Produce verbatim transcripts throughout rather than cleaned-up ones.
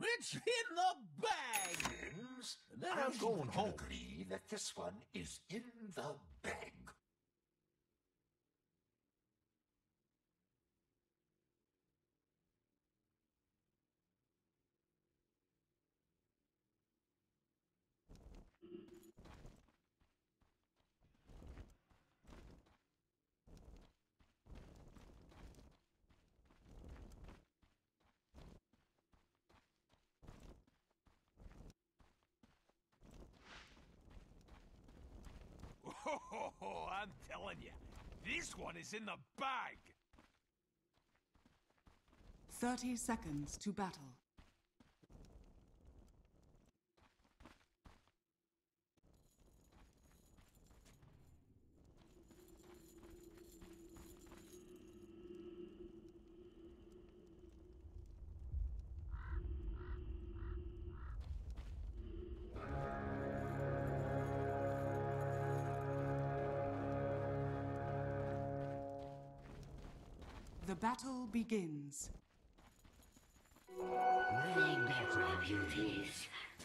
It's in the bag! James, And then I I'm think going we can home. agree that this one is in the bag. Oh, I'm telling you, this one is in the bag. Thirty seconds to battle. The battle begins. Bring back my beauties.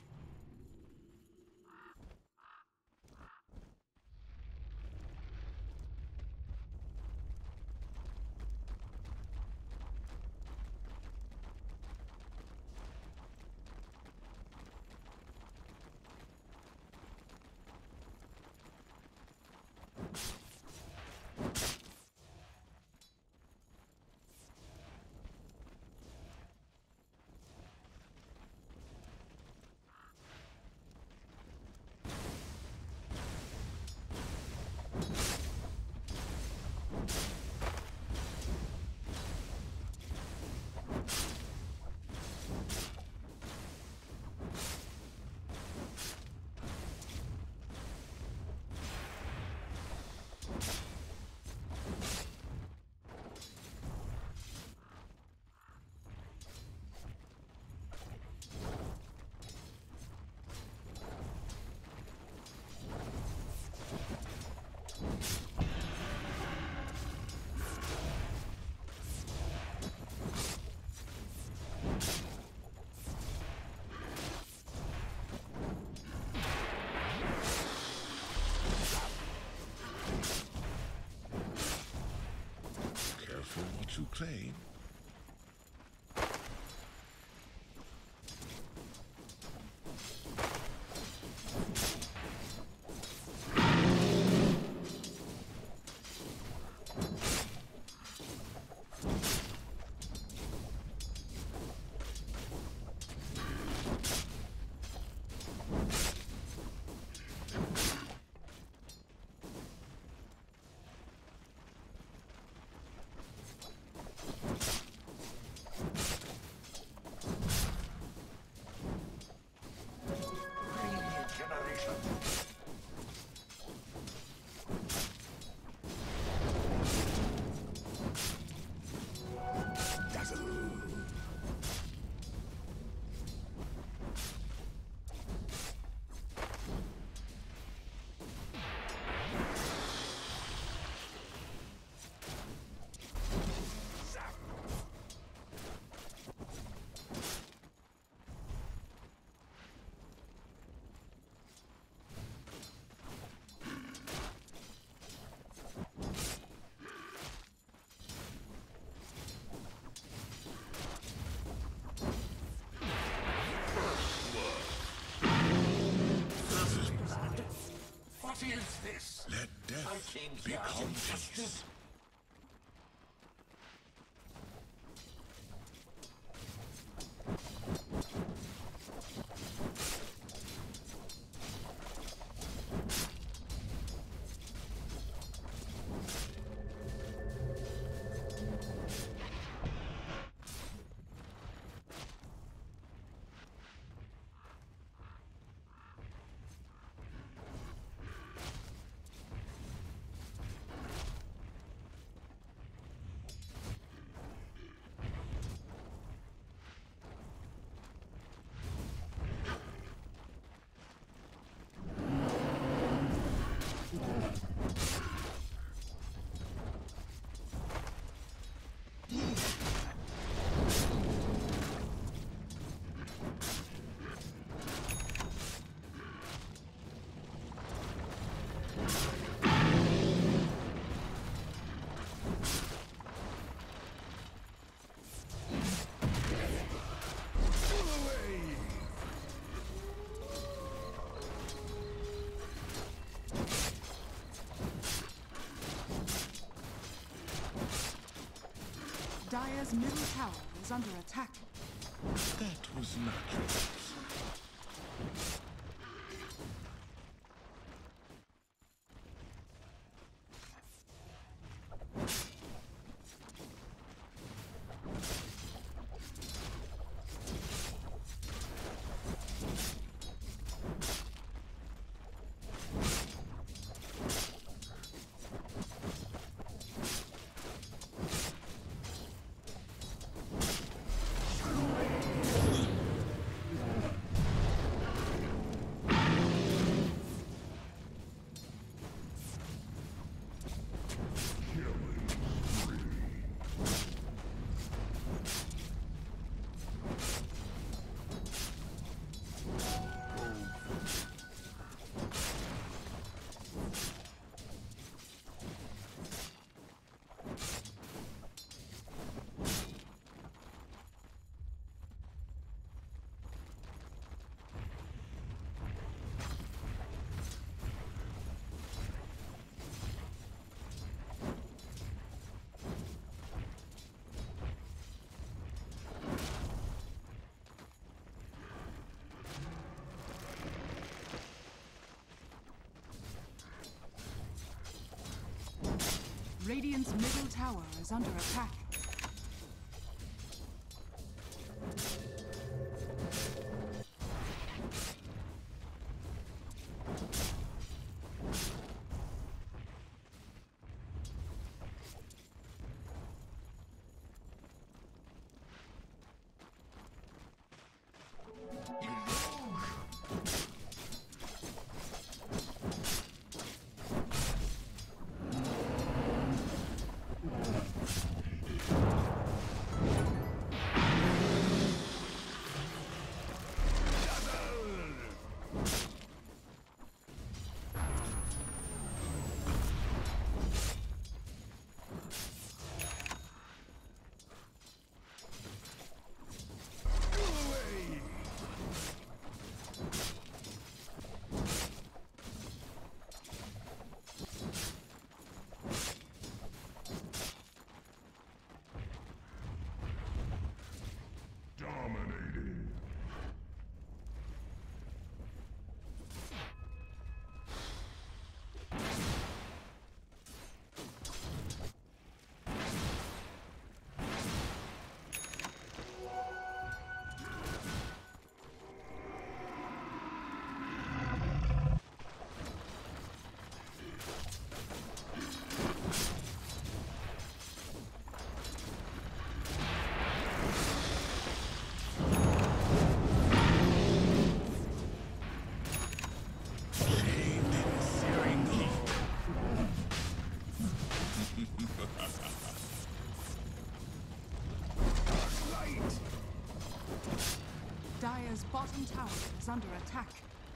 Careful what you claim. Regeneration. What is this? Let I death came here to become justice. peace. Dire's middle tower is under attack. That was not yours. Radiant's middle tower is under attack. Dominating. Dire's bottom tower is under attack.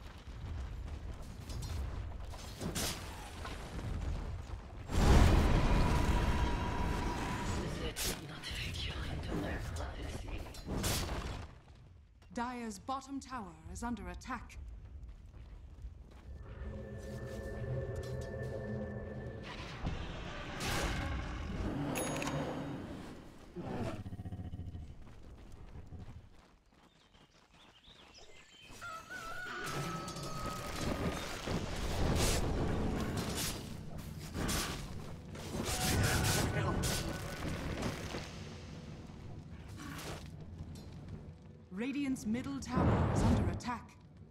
Dire's bottom tower is under attack. Radiant's middle tower is under attack.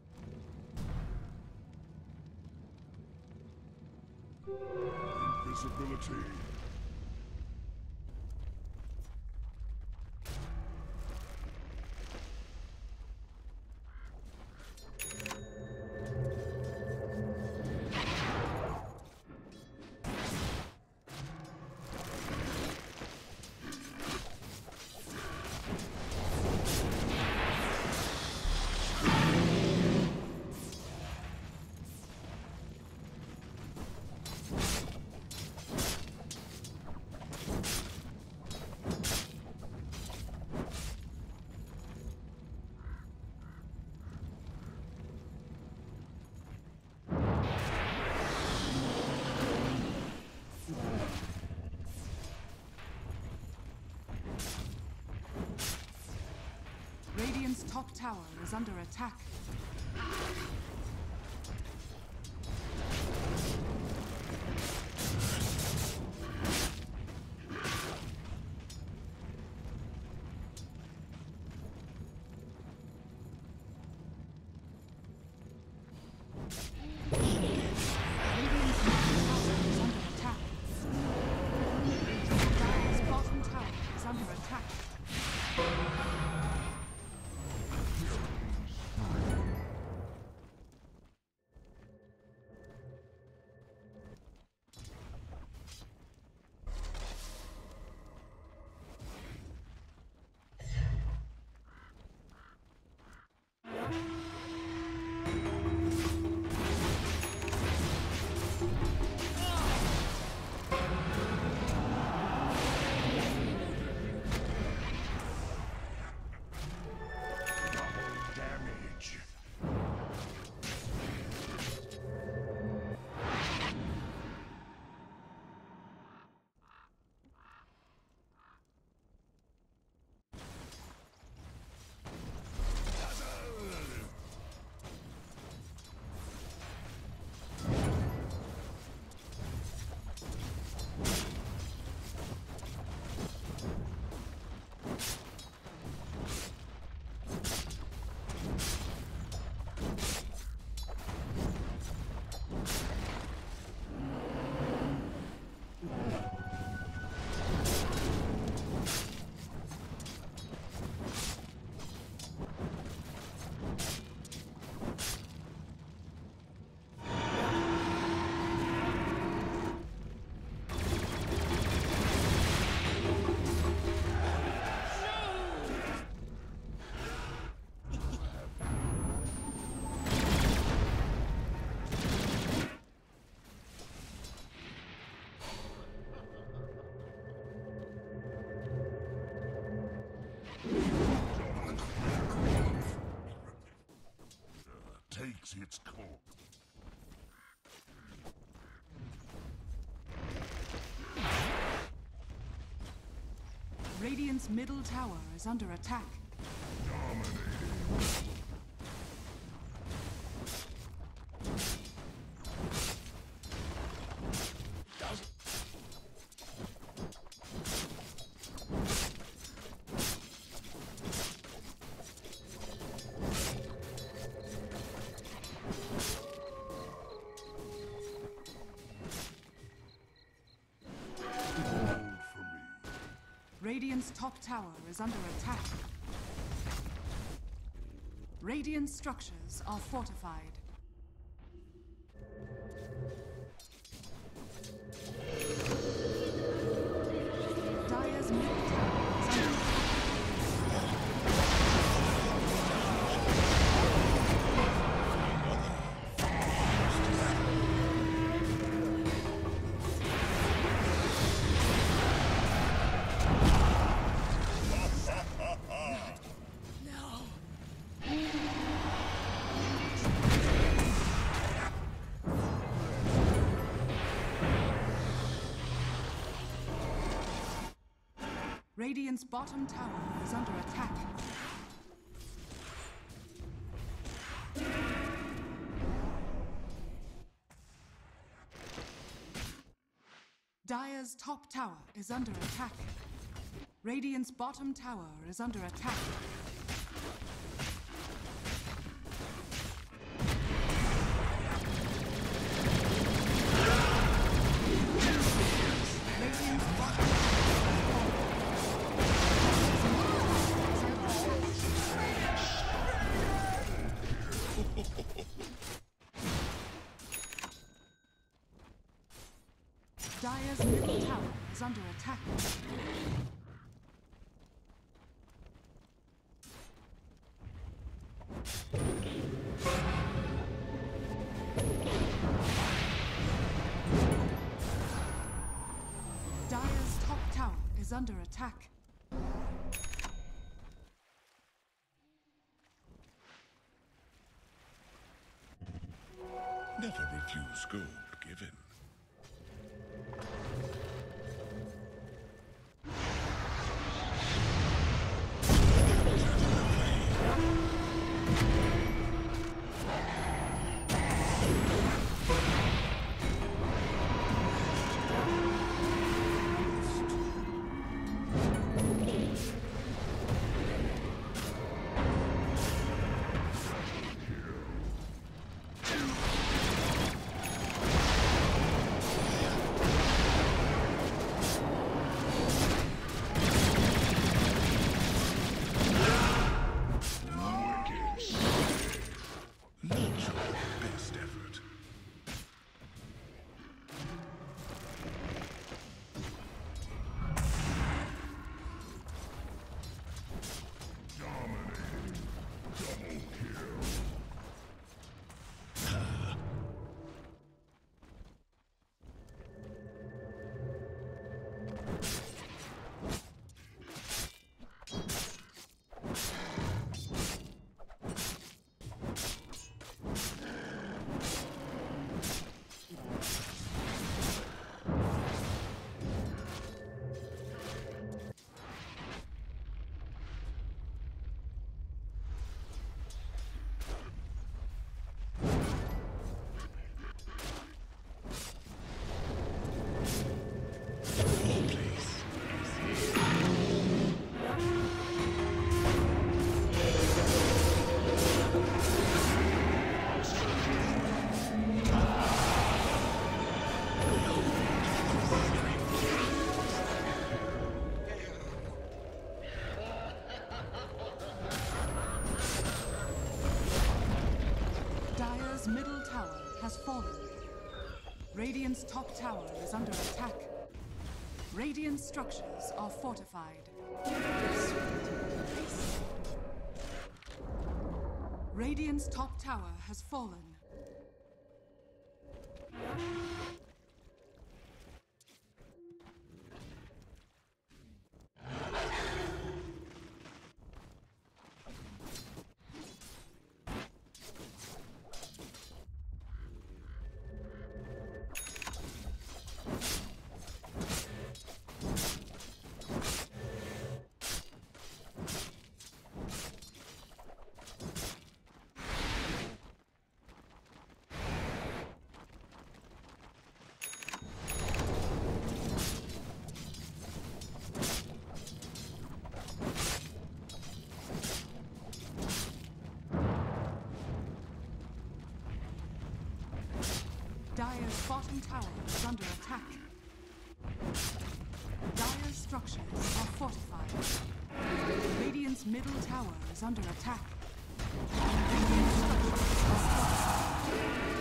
Invisibility. Radiant's top tower is under attack. Takes its course. Radiant's middle tower is under attack. Dominating. Radiant's top tower is under attack. Radiant structures are fortified. Dire's middle tower is under attack. Radiant's bottom tower is under attack. Dire's top tower is under attack. Radiant's bottom tower is under attack. Radiant's bottom Dire's middle tower is under attack. Dire's top tower is under attack. Never refuse gold given. Radiant's fallen. Radiant's top tower is under attack. Radiant structures are fortified. Radiant's top tower has fallen. Dire's bottom tower is under attack. Dire's structures are fortified. Radiant's middle tower is under attack. Radiant's structures are fortified.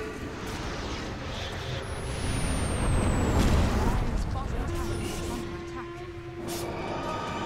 Dire's bottom tower is under attack.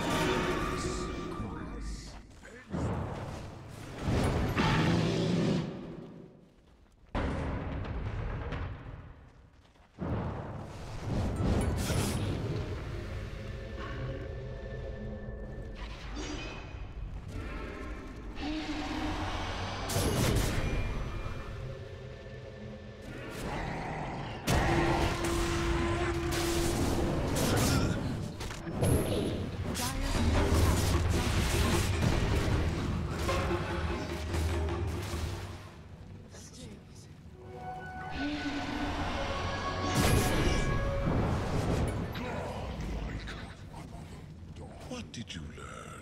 What did you learn?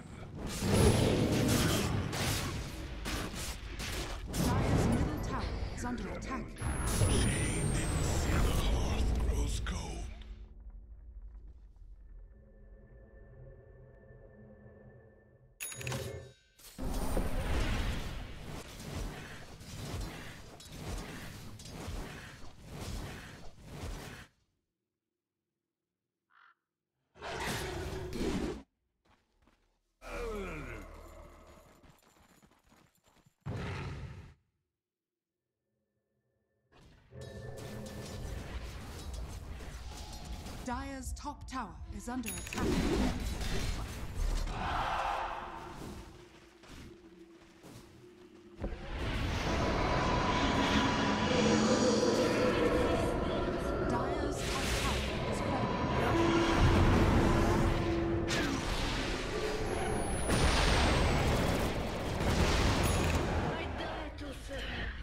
Dire's middle tower is under attack. Shame the hearth grows cold. Dire's top tower is under attack. Dire's top tower is falling. I die to serve.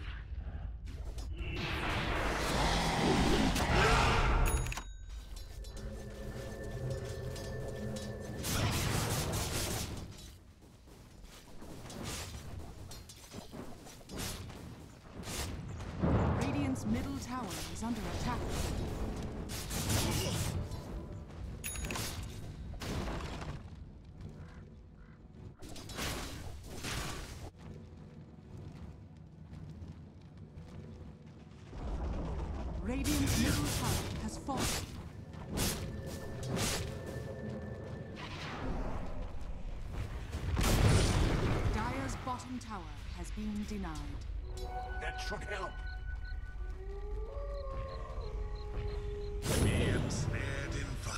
Radiant's middle tower is under attack. Radiant's middle tower has fallen. Dire's bottom tower has been denied. That should help. Be ensnared in fire.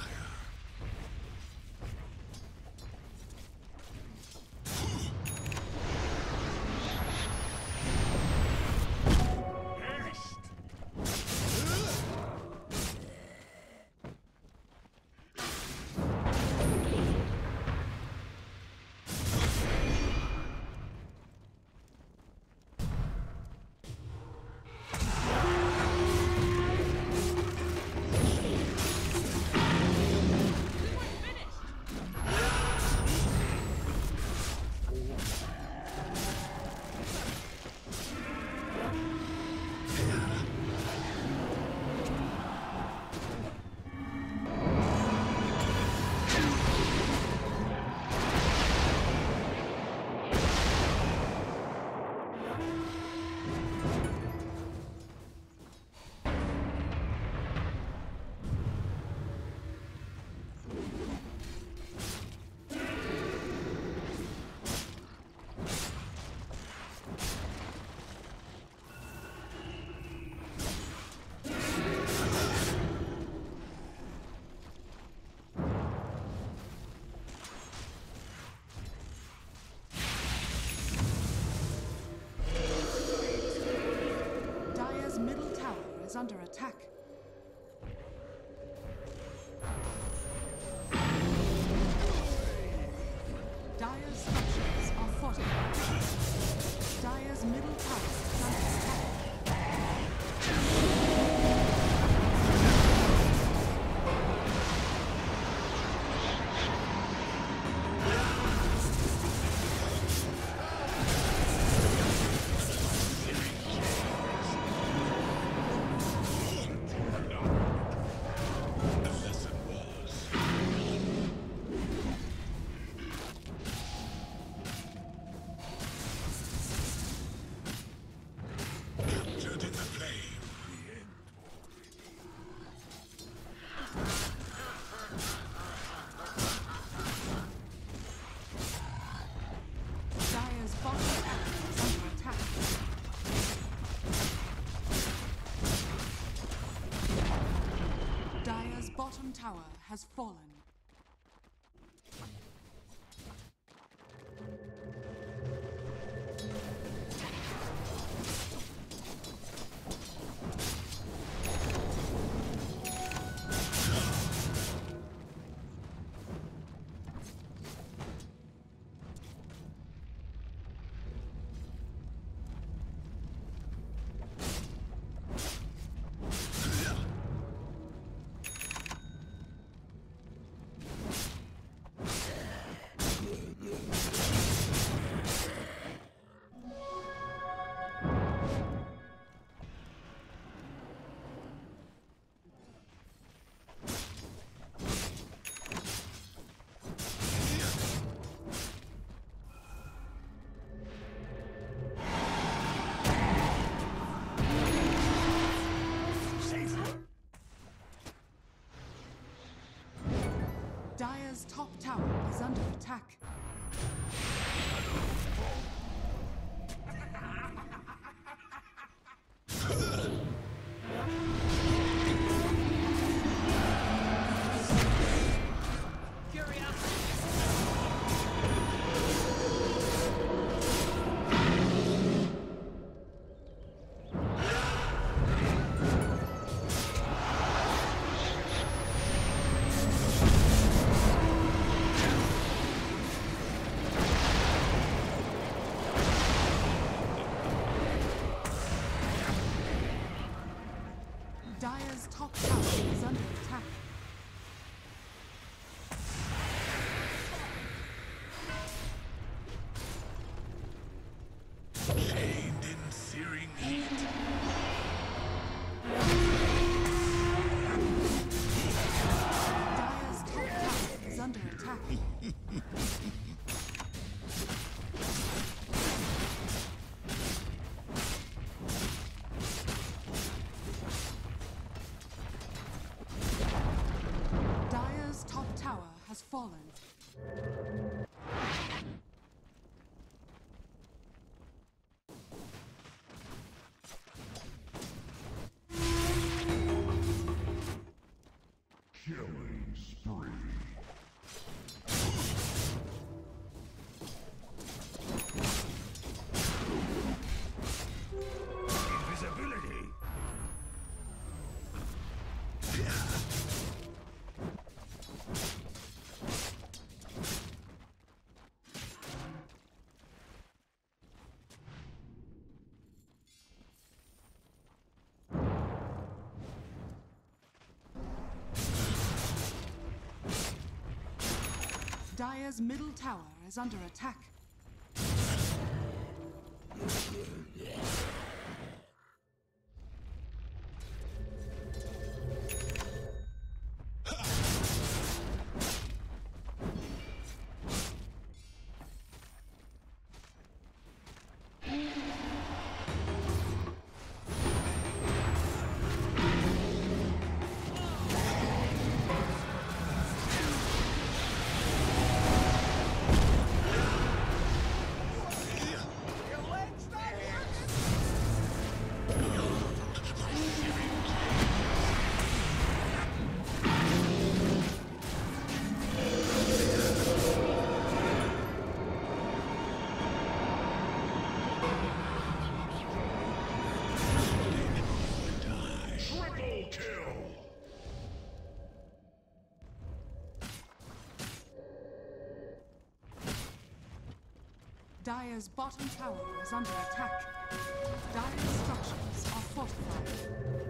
is under attack. Dire's structures are fortified. Dire's middle tower is under attack. Bottom tower has fallen. Dire's top tower is under attack. Dire's top tower is under attack. Chained in searing heat. Dire's top tower is under attack. Dire's top tower has fallen. Killing spree. Invisibility. Dire's middle tower is under attack. Dire's bottom tower is under attack. Dire's structures are fortified.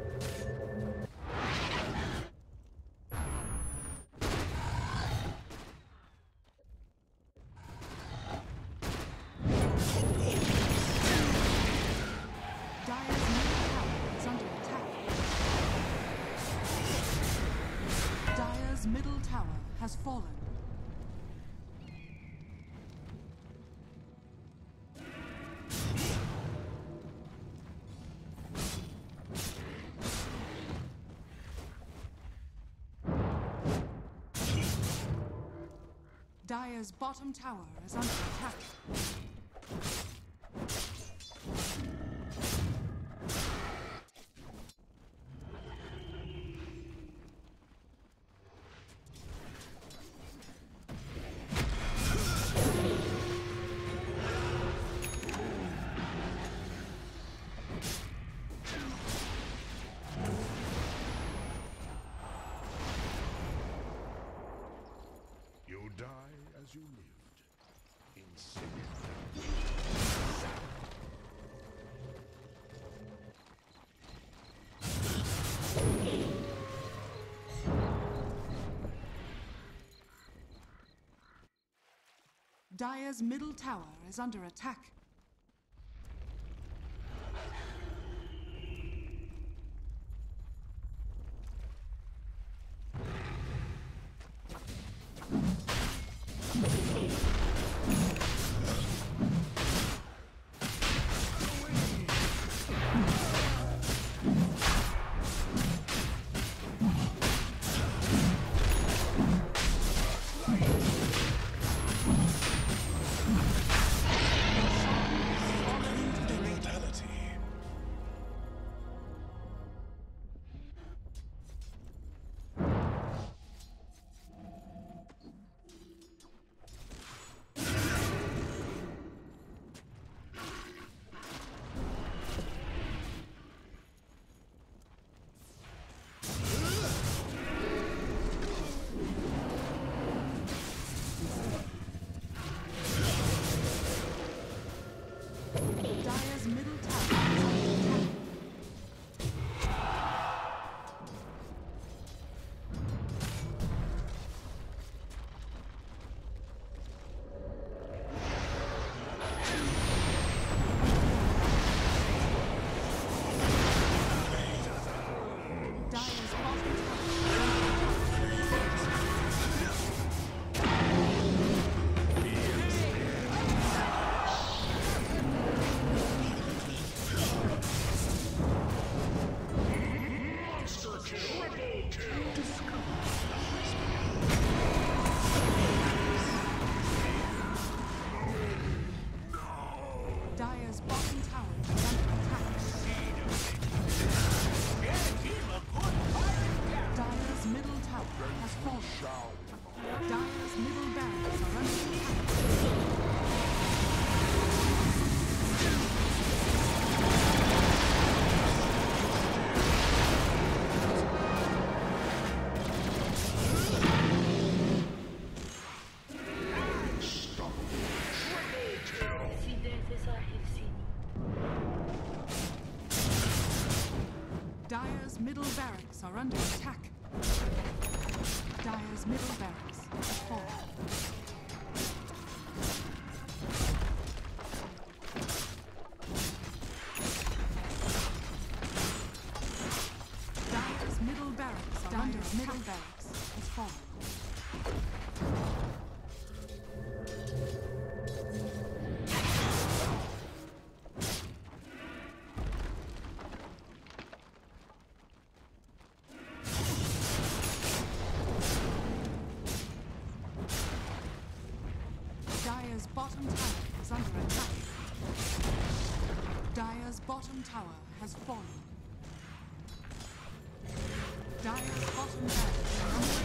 Middle tower has fallen. Dire's bottom tower is under attack. Die as you lived, in sin. Dire's middle tower is under attack. Dire's bottom tower is under attack. Dire's middle tower has fallen. Dire's middle barracks are under attack. Dire's middle barracks are under attack. Dire's middle barracks has fallen. Dire's middle barracks are under attack. Middle barracks has fallen. Dire's bottom tower is under attack. Dire's bottom tower has fallen. Dire's bottom barracks are under